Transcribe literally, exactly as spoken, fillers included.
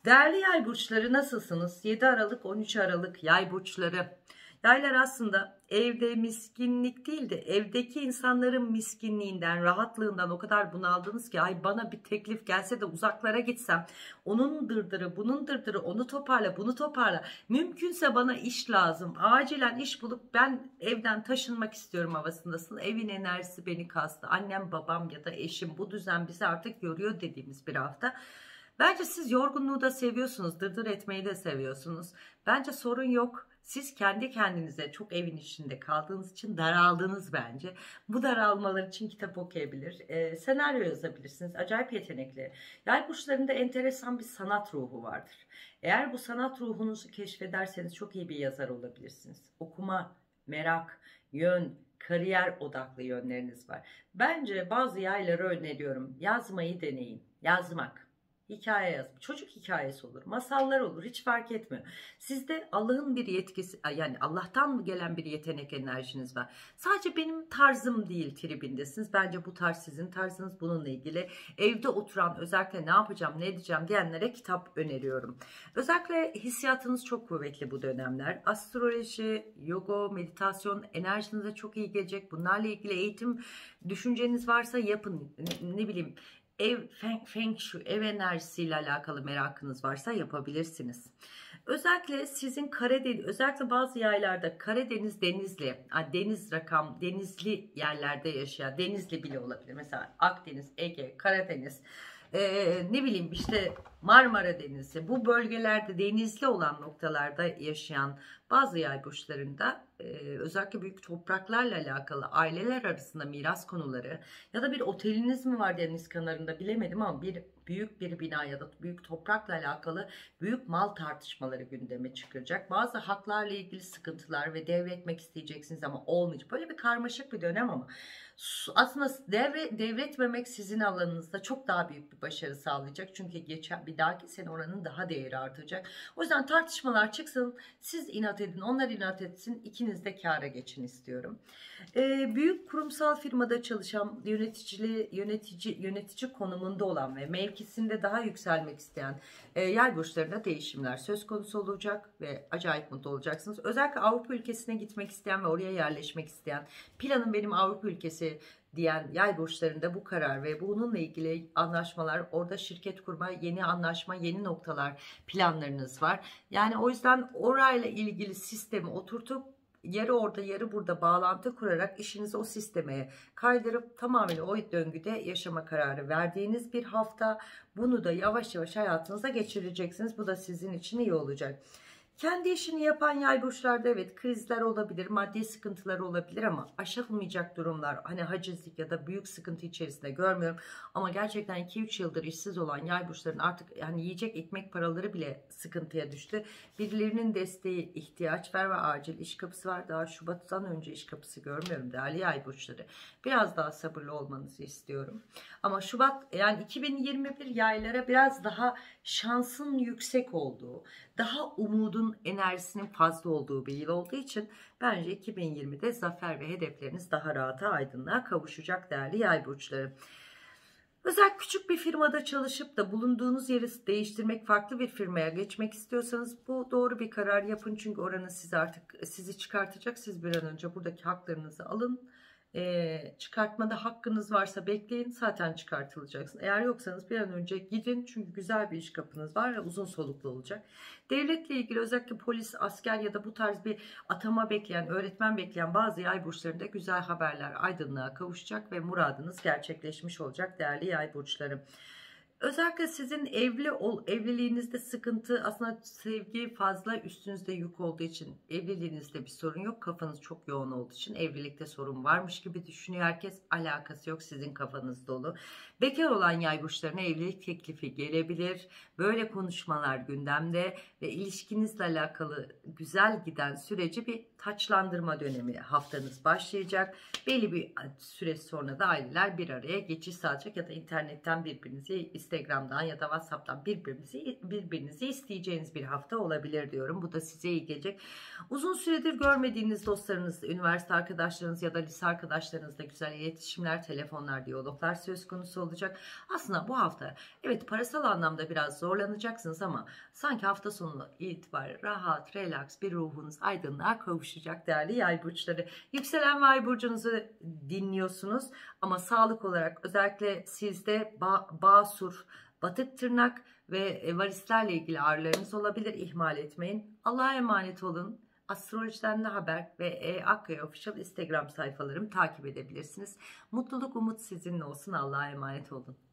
Değerli yay burçları nasılsınız? yedi Aralık on üç Aralık yay burçları. Yaylar aslında evde miskinlik değil de evdeki insanların miskinliğinden, rahatlığından o kadar bunaldınız ki ay bana bir teklif gelse de uzaklara gitsem, onun dırdırı, bunun dırdırı, onu toparla, bunu toparla. Mümkünse bana iş lazım. Acilen iş bulup ben evden taşınmak istiyorum havasındasın. Evin enerjisi beni kastı. Annem, babam ya da eşim bu düzen bizi artık yoruyor dediğimiz bir hafta. Bence siz yorgunluğu da seviyorsunuz, dırdır etmeyi de seviyorsunuz. Bence sorun yok. Siz kendi kendinize çok evin içinde kaldığınız için daraldınız bence. Bu daralmalar için kitap okuyabilir, e, senaryo yazabilirsiniz. Acayip yetenekli. Yay burçlarında enteresan bir sanat ruhu vardır. Eğer bu sanat ruhunuzu keşfederseniz çok iyi bir yazar olabilirsiniz. Okuma, merak, yön, kariyer odaklı yönleriniz var. Bence bazı yayları öneriyorum. Yazmayı deneyin. Yazmak. Hikaye yazmak. Çocuk hikayesi olur. Masallar olur. Hiç fark etmiyor. Sizde Allah'ın bir yetkisi, yani Allah'tan mı gelen bir yetenek enerjiniz var. Sadece benim tarzım değil tribindesiniz. Bence bu tarz sizin tarzınız. Bununla ilgili evde oturan, özellikle ne yapacağım, ne edeceğim diyenlere kitap öneriyorum. Özellikle hissiyatınız çok kuvvetli bu dönemler. Astroloji, yoga, meditasyon enerjinize çok iyi gelecek. Bunlarla ilgili eğitim düşünceniz varsa yapın. Ne, ne bileyim. Ev, feng, feng shui, ev enerjisiyle alakalı merakınız varsa yapabilirsiniz. Özellikle sizin Karadeniz, özellikle bazı yaylarda Karadeniz, Denizli, deniz rakam, denizli yerlerde yaşayan, Denizli bile olabilir. Mesela Akdeniz, Ege, Karadeniz, ee, ne bileyim işte Marmara Denizi, bu bölgelerde denizli olan noktalarda yaşayan bazı yay burçlarında e, özellikle büyük topraklarla alakalı aileler arasında miras konuları ya da bir oteliniz mi var deniz kenarında bilemedim ama bir büyük bir bina ya da büyük toprakla alakalı büyük mal tartışmaları gündeme çıkacak. Bazı haklarla ilgili sıkıntılar ve devretmek isteyeceksiniz ama olmayacak. Böyle bir karmaşık bir dönem ama aslında devre, devretmemek sizin alanınızda çok daha büyük bir başarı sağlayacak. Çünkü geçen bir dahaki sene oranın daha değeri artacak. O yüzden tartışmalar çıksın, siz inat edin, onlar inat etsin, ikiniz de kâra geçin istiyorum. Ee, büyük kurumsal firmada çalışan, yöneticili yönetici yönetici konumunda olan ve mevkisinde daha yükselmek isteyen e, yay burçlarında değişimler söz konusu olacak ve acayip mutlu olacaksınız. Özellikle Avrupa ülkesine gitmek isteyen ve oraya yerleşmek isteyen, planım benim Avrupa ülkesi diyen yay burçlarında bu karar ve bununla ilgili anlaşmalar, orada şirket kurma, yeni anlaşma, yeni noktalar planlarınız var. Yani o yüzden orayla ilgili sistemi oturtup yarı orada yarı burada bağlantı kurarak işinizi o sisteme kaydırıp tamamen o döngüde yaşama kararı verdiğiniz bir hafta. Bunu da yavaş yavaş hayatınıza geçireceksiniz. Bu da sizin için iyi olacak. Kendi işini yapan yay burçlarda evet krizler olabilir, maddi sıkıntılar olabilir ama aşılmayacak durumlar, hani hacizlik ya da büyük sıkıntı içerisinde görmüyorum. Ama gerçekten iki üç yıldır işsiz olan yay burçların artık yani yiyecek ekmek paraları bile sıkıntıya düştü. Birilerinin desteği ihtiyaç var ve acil iş kapısı var. Daha Şubat'tan önce iş kapısı görmüyorum değerli yay burçları. Biraz daha sabırlı olmanızı istiyorum. Ama Şubat, yani iki bin yirmi bir yaylara biraz daha şansın yüksek olduğu, daha umudun enerjisinin fazla olduğu bir yıl olduğu için bence iki bin yirmide zafer ve hedefleriniz daha rahata, aydınlığa kavuşacak değerli yay burçları. Özel küçük bir firmada çalışıp da bulunduğunuz yeri değiştirmek, farklı bir firmaya geçmek istiyorsanız bu doğru bir karar yapın. Çünkü oranın sizi artık sizi çıkartacak. Siz bir an önce buradaki haklarınızı alın. E, çıkartmada hakkınız varsa bekleyin, zaten çıkartılacaksınız. Eğer yoksanız bir an önce gidin çünkü güzel bir iş kapınız var ve uzun soluklu olacak. Devletle ilgili özellikle polis, asker ya da bu tarz bir atama bekleyen, öğretmen bekleyen bazı yay burçlarında güzel haberler aydınlığa kavuşacak ve muradınız gerçekleşmiş olacak değerli yay burçları. Özellikle sizin evli ol, evliliğinizde sıkıntı, aslında sevgi fazla üstünüzde yük olduğu için evliliğinizde bir sorun yok. Kafanız çok yoğun olduğu için evlilikte sorun varmış gibi düşünüyor herkes. Alakası yok, sizin kafanız dolu. Bekar olan yay burçlarına evlilik teklifi gelebilir. Böyle konuşmalar gündemde ve ilişkinizle alakalı güzel giden süreci bir taçlandırma dönemi haftanız başlayacak. Belli bir süre sonra da aileler bir araya geçiş sağlayacak ya da internetten birbirinizi Instagram'dan ya da WhatsApp'tan birbirinizi, birbirinizi isteyeceğiniz bir hafta olabilir diyorum. Bu da size iyi gelecek. Uzun süredir görmediğiniz dostlarınız, üniversite arkadaşlarınız ya da lise arkadaşlarınızla güzel iletişimler, telefonlar, diyaloglar söz konusu olacak. Aslında bu hafta evet parasal anlamda biraz zorlanacaksınız ama sanki hafta sonu itibariyle rahat, relax bir ruhunuz aydınlığa kavuşacak değerli yay burçları. Yükselen ve ay burcunuzu dinliyorsunuz ama sağlık olarak özellikle sizde ba basur, batık tırnak ve varislerle ilgili ağrılarınız olabilir. İhmal etmeyin. Allah'a emanet olun. Astrolojiden ne haber ve e, Akkaya Official Instagram sayfalarımı takip edebilirsiniz. Mutluluk, umut sizinle olsun. Allah'a emanet olun.